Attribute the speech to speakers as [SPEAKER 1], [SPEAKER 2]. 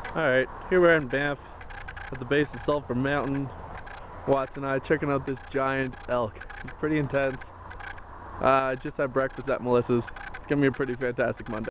[SPEAKER 1] Alright, here we're in Banff at the base of Sulphur Mountain. Watts and I checking out this giant elk. It's pretty intense. Just had breakfast at Melissa's. It's gonna be a pretty fantastic Monday.